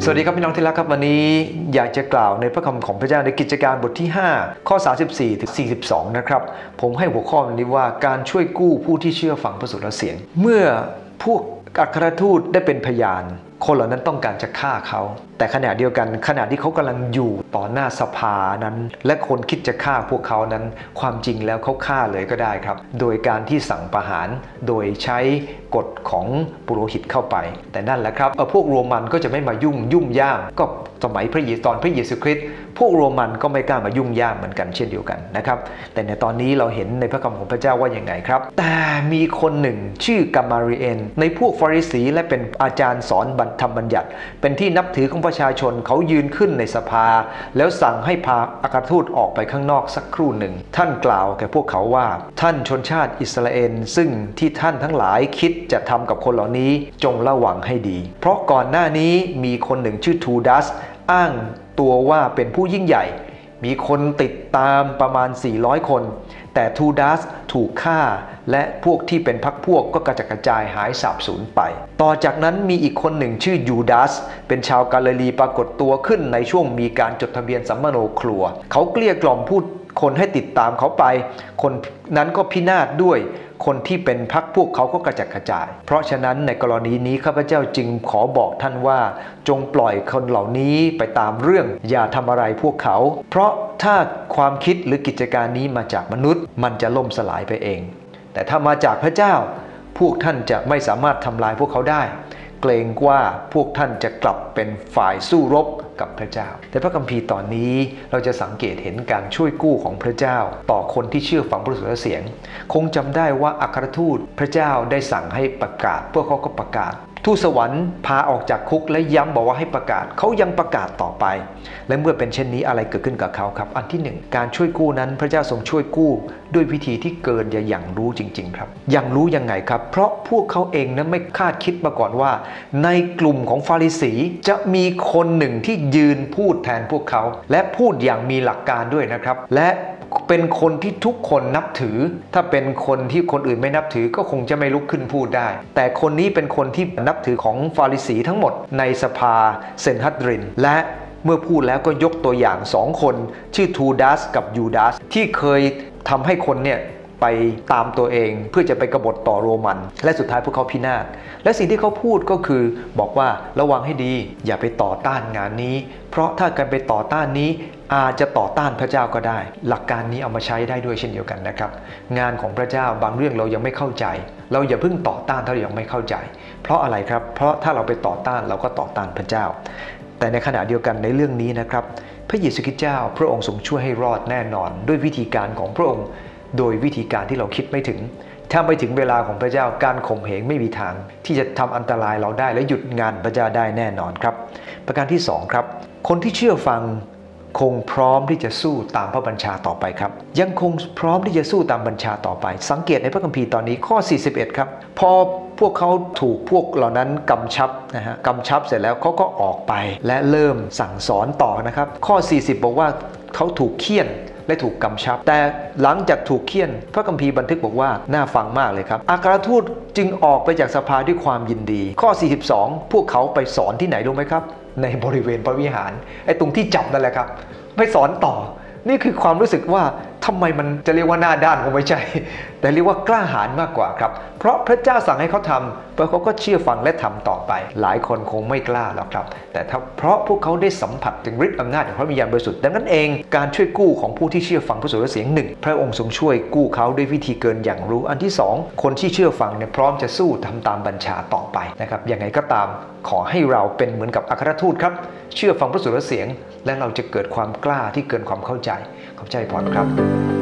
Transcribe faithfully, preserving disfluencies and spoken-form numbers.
สวัสดีครับพี่น้องที่รักครับวันนี้อยากจะกล่าวในพระคำของพระเจ้าในกิจการบทที่ห้าข้อสามสิบสี่ถึงสี่สิบสองนะครับผมให้หัวข้อนี้ว่าการช่วยกู้ผู้ที่เชื่อฟังพระสุรเสียงเมื่อพวกอัครทูตได้เป็นพยานคนเหล่านั้นต้องการจะฆ่าเขาแต่ขณะเดียวกันขณะที่เขากำลังอยู่ต่อหน้าสภานั้นและคนคิดจะฆ่าพวกเขานั้นความจริงแล้วเขาฆ่าเลยก็ได้ครับโดยการที่สั่งประหารโดยใช้กฎของปุโรหิตเข้าไปแต่นั่นแหละครับพวกโรมันก็จะไม่มายุ่งยุ่มย่ามก็สมัยพระเยซูตอนพระเยซูคริสต์พวกโรมันก็ไม่กล้ามายุ่งย่ามเหมือนกันเช่นเดียวกันนะครับแต่ในตอนนี้เราเห็นในพระคำของพระเจ้าว่าอย่างไงครับแต่มีคนหนึ่งชื่อกามาเรียนในพวกฟาริสีและเป็นอาจารย์สอนธรรมบัญญัติเป็นที่นับถือของประชาชนเขายืนขึ้นในสภาแล้วสั่งให้พาอัครทูตออกไปข้างนอกสักครู่หนึ่งท่านกล่าวแก่พวกเขาว่าท่านชนชาติอิสราเอลซึ่งที่ท่านทั้งหลายคิดจะทำกับคนเหล่านี้จงระวังให้ดีเพราะก่อนหน้านี้มีคนหนึ่งชื่อทูดัสอ้างตัวว่าเป็นผู้ยิ่งใหญ่มีคนติดตามประมาณสี่ร้อยคนแต่ทูดัสถูกฆ่าและพวกที่เป็นพรรคพวกก็กระจัดกระจายหายสาบสูญไปต่อจากนั้นมีอีกคนหนึ่งชื่อยูดาสเป็นชาวกาลิลีปรากฏตัวขึ้นในช่วงมีการจดทะเบียนสัมมโนครัวเขาเกลี้ยกล่อมพูดคนให้ติดตามเขาไปคนนั้นก็พินาศด้วยคนที่เป็นพรรคพวกเขาก็กระจัดกระจายเพราะฉะนั้นในกรณีนี้ข้าพเจ้าจึงขอบอกท่านว่าจงปล่อยคนเหล่านี้ไปตามเรื่องอย่าทำอะไรพวกเขาเพราะถ้าความคิดหรือกิจการนี้มาจากมนุษย์มันจะล่มสลายไปเองแต่ถ้ามาจากพระเจ้าพวกท่านจะไม่สามารถทำลายพวกเขาได้เกรงว่าพวกท่านจะกลับเป็นฝ่ายสู้รบกับพระเจ้าแต่พระคัมภีร์ตอนนี้เราจะสังเกตเห็นการช่วยกู้ของพระเจ้าต่อคนที่เชื่อฟังพระสุรเสียงคงจำได้ว่าอัครทูตพระเจ้าได้สั่งให้ประกาศพวกเขาก็ประกาศทูตสวรรค์พาออกจากคุกและย้ำบอกว่าให้ประกาศเขายังประกาศต่อไปและเมื่อเป็นเช่นนี้อะไรเกิดขึ้นกับเขาครับอันที่หนึ่งการช่วยกู้นั้นพระเจ้าทรงช่วยกู้ด้วยวิธีที่เกินอย่าอย่างรู้จริงๆครับอย่างรู้ยังไงครับเพราะพวกเขาเองนั้นไม่คาดคิดมาก่อนว่าในกลุ่มของฟาริสีจะมีคนหนึ่งที่ยืนพูดแทนพวกเขาและพูดอย่างมีหลักการด้วยนะครับและเป็นคนที่ทุกคนนับถือถ้าเป็นคนที่คนอื่นไม่นับถือก็คงจะไม่ลุกขึ้นพูดได้แต่คนนี้เป็นคนที่นับถือของฟาริสีทั้งหมดในสภาเซนฮัดรินและเมื่อพูดแล้วก็ยกตัวอย่างสองคนชื่อทูดัสกับยูดาสที่เคยทำให้คนเนี่ยไปตามตัวเองเพื่อจะไปกบฏต่อโรมันและสุดท้ายพวกเขาพินาศและสิ่งที่เขาพูดก็คือบอกว่าระวังให้ดีอย่าไปต่อต้านงานนี้เพราะถ้าการไปต่อต้านนี้อาจจะต่อต้านพระเจ้าก็ได้หลักการนี้เอามาใช้ได้ด้วยเช่นเดียวกันนะครับงานของพระเจ้าบางเรื่องเรายังไม่เข้าใจเราอย่าเพิ่งต่อต้านถ้าเรายังไม่เข้าใจเพราะอะไรครับเพราะถ้าเราไปต่อต้านเราก็ต่อต้านพระเจ้าแต่ในขณะเดียวกันในเรื่องนี้นะครับพระเยซูคริสต์เจ้าพระองค์ทรงช่วยให้รอดแน่นอนด้วยวิธีการของพระองค์โดยวิธีการที่เราคิดไม่ถึงถ้าไม่ถึงเวลาของพระเจ้าการข่มเหงไม่มีทางที่จะทำอันตรายเราได้และหยุดงานพระเจ้าได้แน่นอนครับประการที่สองครับคนที่เชื่อฟังคงพร้อมที่จะสู้ตามพระบัญชาต่อไปครับยังคงพร้อมที่จะสู้ตามบัญชาต่อไปสังเกตในพระคัมภีร์ตอนนี้ข้อสี่สิบเอ็ดครับพอพวกเขาถูกพวกเหล่านั้นกำชับนะฮะกำชับเสร็จแล้วเขาก็ออกไปและเริ่มสั่งสอนต่อนะครับข้อสี่สิบบอกว่าเขาถูกเฆี่ยนและถูกกำชับแต่หลังจากถูกเฆี่ยนพระคัมภีร์บันทึกบอกว่าน่าฟังมากเลยครับอัครทูตจึงออกไปจากสภาด้วยความยินดีข้อสี่สิบสองพวกเขาไปสอนที่ไหนรู้ไหมครับในบริเวณพระวิหารไอ้ตรงที่จับนั่นแหละครับไปสอนต่อนี่คือความรู้สึกว่าทำไมมันจะเรียกว่าหน้าด้านคงไม่ใช่แต่เรียกว่ากล้าหาญมากกว่าครับเพราะพระเจ้าสั่งให้เขาทำแล้วเขาก็เชื่อฟังและทำต่อไปหลายคนคงไม่กล้าหรอกครับแต่ถ้าเพราะพวกเขาได้สัมผัสถึงฤทธิ์อำนาจของพระวิญญาณบริสุทธิ์ดังนั้นเองการช่วยกู้ของผู้ที่เชื่อฟังพระสุรเสียงหนึ่งพระองค์ทรงช่วยกู้เขาด้วยวิธีเกินอย่างรู้อันที่สองคนที่เชื่อฟังเนี่ยพร้อมจะสู้ทำตามบัญชาต่อไปนะครับยังไงก็ตามขอให้เราเป็นเหมือนกับอัครทูตครับเชื่อฟังพระสุรเสียงและเราจะเกิดความกล้าที่เกินความเข้าใจขอบใจพรครับ